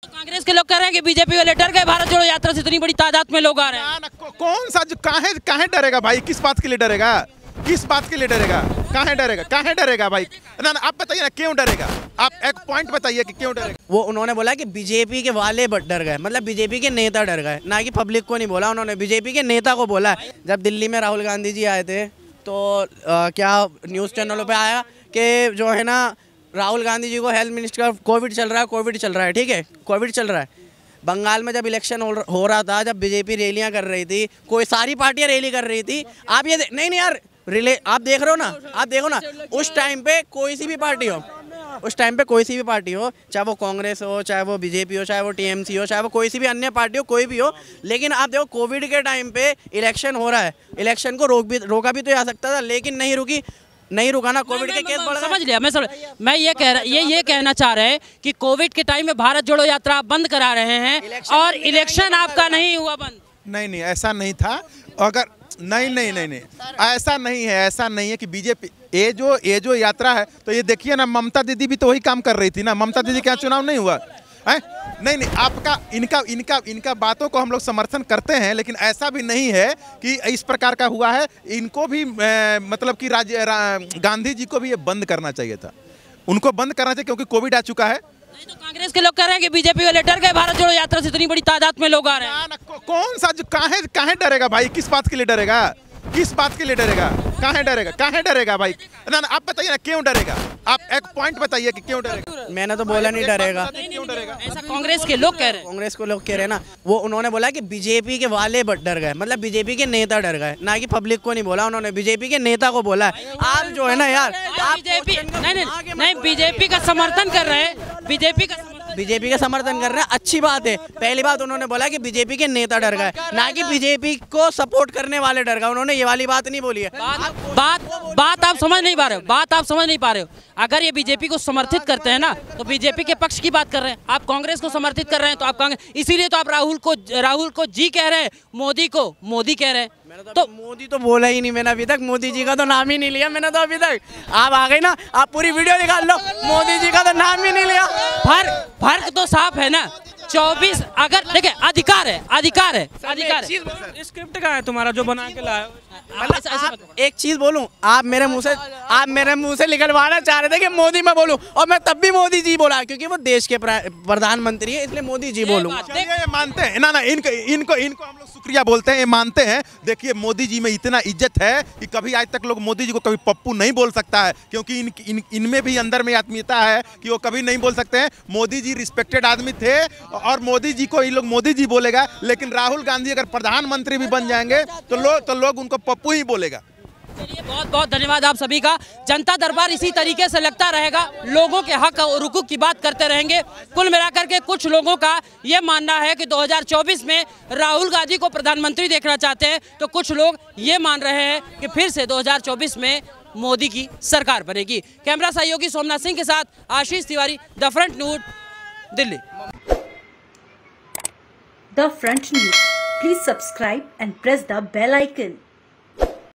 तो कांग्रेस के लोग कह रहे हैं कि बीजेपी वाले डर गए भारत जोड़ो यात्रा से, इतनी बड़ी तादाद में लोग आ रहे हैं। कौन सा काहे डरेगा भाई? किस बात के लिए डरेगा? किस बात के लिए डरेगा? काहे डरेगा भाई? ना आप बताइए ना, क्यों डरेगा? आप एक पॉइंट बताइए कि क्यों डरेगा। वो उन्होंने बोला कि बीजेपी के वाले डर गए, मतलब बीजेपी के नेता डर गए, ना कि पब्लिक को नहीं बोला उन्होंने, बीजेपी के नेता को बोला। जब दिल्ली में राहुल गांधी जी आए थे तो क्या न्यूज़ चैनलों पे आया कि जो है ना राहुल गांधी जी को हेल्थ मिनिस्टर कोविड चल रहा है, ठीक है, कोविड चल रहा है। बंगाल में जब इलेक्शन हो रहा था, जब बीजेपी रैलियां कर रही थी, कोई सारी पार्टियां रैली कर रही थी। आप ये नहीं यार आप देख रहे हो ना, आप देखो ना, उस टाइम पे कोई सी भी पार्टी हो, चाहे वो कांग्रेस हो, चाहे वो बीजेपी हो, चाहे वो टीएमसी हो, चाहे वो कोई सी भी अन्य पार्टी हो, कोई भी हो, लेकिन आप देखो कोविड के टाइम पे इलेक्शन हो रहा है, इलेक्शन को रोका भी तो जा सकता था, लेकिन नहीं रुका ना, कोविड के केस बढ़ गए। समझ लिया मैं ये कहना चाह रहे हैं कि कोविड के टाइम में भारत जोड़ो यात्रा आप बंद करा रहे हैं और इलेक्शन आपका नहीं हुआ बंद। नहीं ऐसा नहीं था। अगर नहीं ऐसा नहीं है कि बीजेपी ये जो यात्रा है, तो ये देखिए ना, ममता दीदी भी तो वही काम कर रही थी ना। ममता दीदी क्या चुनाव नहीं हुआ है? नहीं आपका इनका बातों को हम लोग समर्थन करते हैं, लेकिन ऐसा भी नहीं है कि इस प्रकार का हुआ है। इनको भी मतलब कि गांधी जी को भी ये बंद करना चाहिए था, उनको बंद करना चाहिए, क्योंकि कोविड आ चुका है। नहीं तो कांग्रेस के लोग कह रहे हैं कि बीजेपी वाले डर गए भारत जोड़ो यात्रा से, इतनी बड़ी तादाद में लोग आ रहे हैं। कौन सा काहे डरेगा भाई? किस बात के लिए डरेगा? किस बात के लिए डरेगा? काहे डरेगा भाई? ना आप बताइए ना, क्यों डरेगा? आप एक पॉइंट बताइए कि क्यों डरेगा। मैंने तो बोला नहीं डरेगा। क्यों डरेगा? ऐसा कांग्रेस के लोग कह रहे हैं। कांग्रेस को लोग कह रहे हैं ना, वो उन्होंने बोला कि बीजेपी के वाले डर गए, मतलब बीजेपी के नेता डर गए, ना कि पब्लिक को नहीं बोला उन्होंने, बीजेपी के नेता को बोला। आप जो है ना यार, बीजेपी नहीं बीजेपी का समर्थन कर रहे हैं, बीजेपी का समर्थन कर रहे हैं, अच्छी बात है। पहली बात उन्होंने बोला कि बीजेपी के नेता डर गए, ना कि बीजेपी को सपोर्ट करने वाले डर गए। उन्होंने ये वाली बात नहीं बोली है। बात आप समझ नहीं पा रहे हो। अगर ये बीजेपी को समर्थित करते हैं ना, तो बीजेपी के पक्ष की बात कर रहे हैं। आप कांग्रेस को समर्थित कर रहे हैं, तो आप कांग्रेस, इसीलिए तो आप राहुल को जी कह रहे हैं, मोदी को मोदी कह रहे हैं। तो मोदी तो बोला ही नहीं मैंने अभी तक, मोदी जी का तो नाम ही नहीं लिया मैंने तो अभी तक। आप आ गए ना, आप पूरी वीडियो निकाल लो, मोदी जी का तो नाम ही नहीं लिया। फर्क तो साफ है ना। 24 अगर देखिए, अधिकार है। स्क्रिप्ट का है तुम्हारा जो बना के लाए। एक चीज बोलूं, आप मेरे मुंह से निकलवाना चाह रहे थे कि मोदी मैं बोलूं, और मैं तब भी मोदी जी बोला, क्योंकि वो देश के प्रधानमंत्री है, इसलिए मोदी जी बोलूं। ये मानते हैं ना इनको हम लोग शुक्रिया बोलते हैं, ये मानते हैं। देखिए मोदी जी में इतना इज्जत है कि कभी आज तक लोग मोदी जी को कभी पप्पू नहीं बोल सकता है, क्योंकि इनमें भी अंदर में आत्मीयता है कि वो कभी नहीं बोल सकते हैं। मोदी जी रिस्पेक्टेड आदमी थे, और मोदी जी को ये लोग मोदी जी बोलेगा, लेकिन राहुल गांधी अगर प्रधानमंत्री भी बन जाएंगे तो लोग उनको पप्पू ही बोलेगा। चलिए, बहुत बहुत धन्यवाद आप सभी का। जनता दरबार इसी तरीके से लगता रहेगा, लोगों के हक और हुकूक की बात करते रहेंगे। कुल मिलाकर के कुछ लोगों का ये मानना है कि 2024 में राहुल गांधी को प्रधानमंत्री देखना चाहते हैं, तो कुछ लोग ये मान रहे हैं कि फिर से 2024 में मोदी की सरकार बनेगी। कैमरा सहयोगी सोमनाथ सिंह के साथ Ashish Tiwari, the front news, Delhi. The Front News. Please subscribe and press the bell icon.